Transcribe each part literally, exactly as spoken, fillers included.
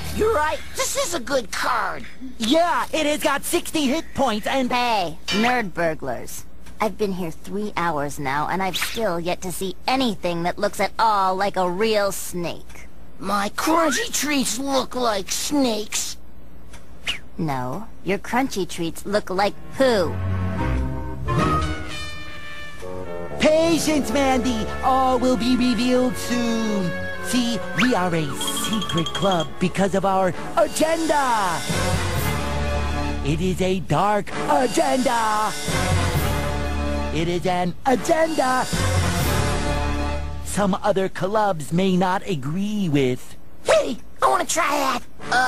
You're right. This is a good card. Yeah, it has got sixty hit points and... Hey, nerd burglars. I've been here three hours now, and I've still yet to see anything that looks at all like a real snake. My crunchy treats look like snakes. No, your crunchy treats look like poo. Patience, Mandy! All will be revealed soon. See, we are a secret club because of our agenda. It is a dark agenda. It is an agenda some other clubs may not agree with. Hey, I want to try that.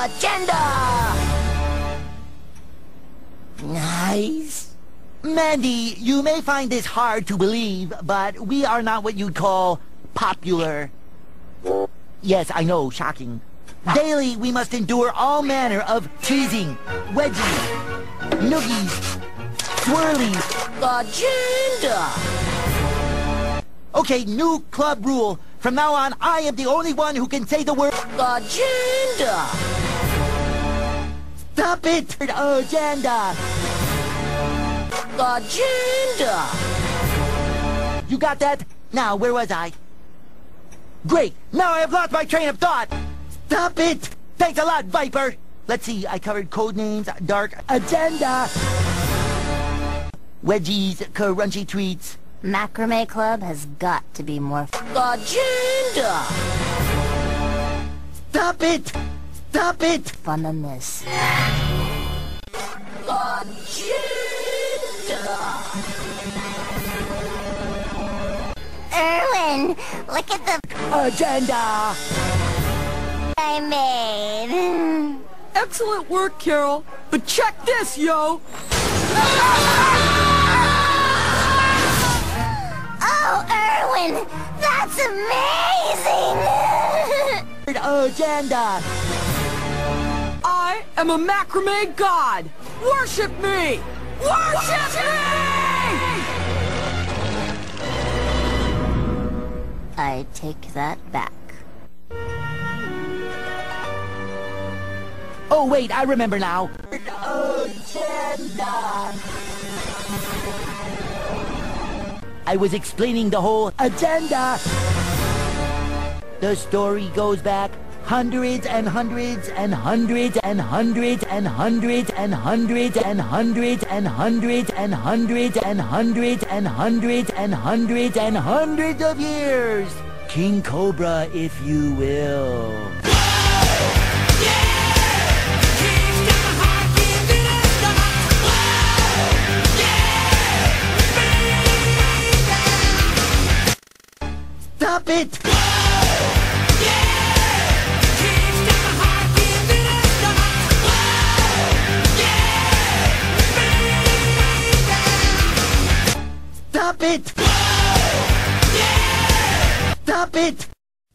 Agenda! Nice. Mandy, you may find this hard to believe, but we are not what you'd call popular. Yes, I know, shocking. Daily, we must endure all manner of teasing, wedgies, noogies, swirlies. Agenda! Okay, new club rule. From now on, I am the only one who can say the word agenda! Stop it! Agenda! Agenda! You got that? Now, where was I? Great! Now I have lost my train of thought! Stop it! Thanks a lot, Viper! Let's see, I covered code names, dark agenda, wedgies, crunchy treats. Macrame Club has got to be more agenda! Stop it! Stop it! fun than this. Agenda! Erwin, look at the agenda I made. Excellent work, Carol. But check this, yo! Oh, Erwin, that's amazing! Agenda! I am a macrame god! Worship me! Worship me! I take that back. Oh, wait, I remember now. Agenda! I was explaining the whole agenda. The story goes back hundreds and hundreds and hundreds and hundreds and hundreds and hundreds and hundreds and hundreds and hundreds and hundreds and hundreds and hundreds and hundreds of years. King Cobra, if you will. Stop it! Stop it! Stop it!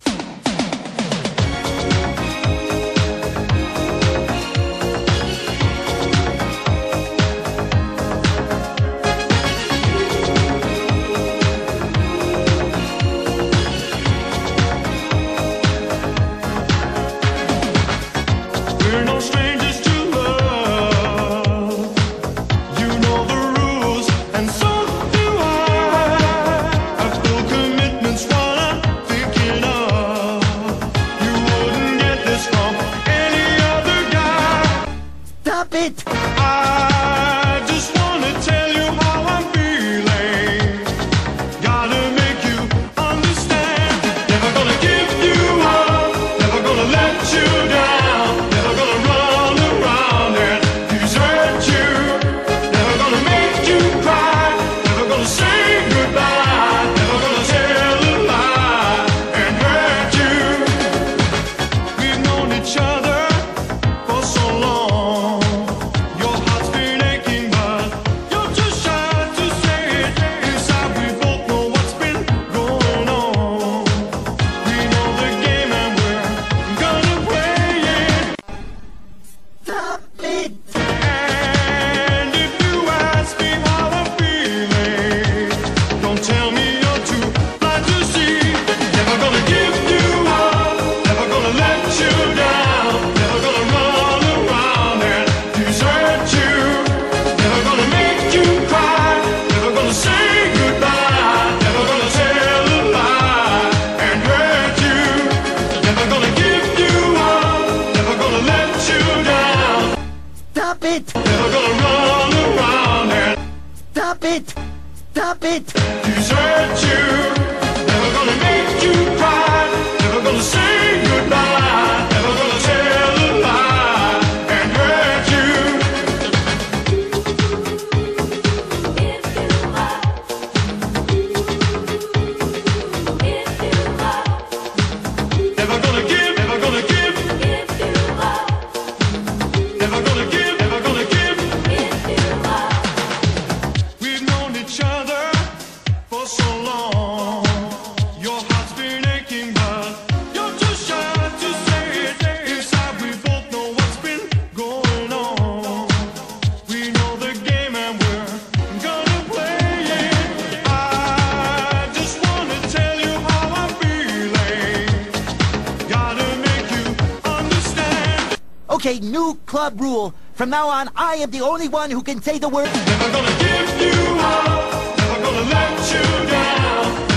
We're no strangers to love. You know the rules, and so do I. I feel commitment's what I'm thinking of. You wouldn't get this from any other guy. Stop it! I just wanna tell you how I'm feeling. Gotta make you understand. Never gonna give you up. Never gonna let you down. Never gonna give you up, never gonna let you down. Stop it! Never gonna run around and Stop it! Stop it! desert you. Never gonna make you cry. Never gonna say goodbye. Never gonna tell a lie and hurt you. Never gonna give, never gonna give. Never gonna give, never gonna give. We've known each other for so long. Your heart's been aching, but you're too shy to say it. Inside, we both know what's been going on. We know the game and we're gonna play it. I just wanna tell you how I'm feeling. Gotta make you understand. Okay, new club rule. From now on, I am the only one who can say the word. Never gonna give you up. Never gonna let you down.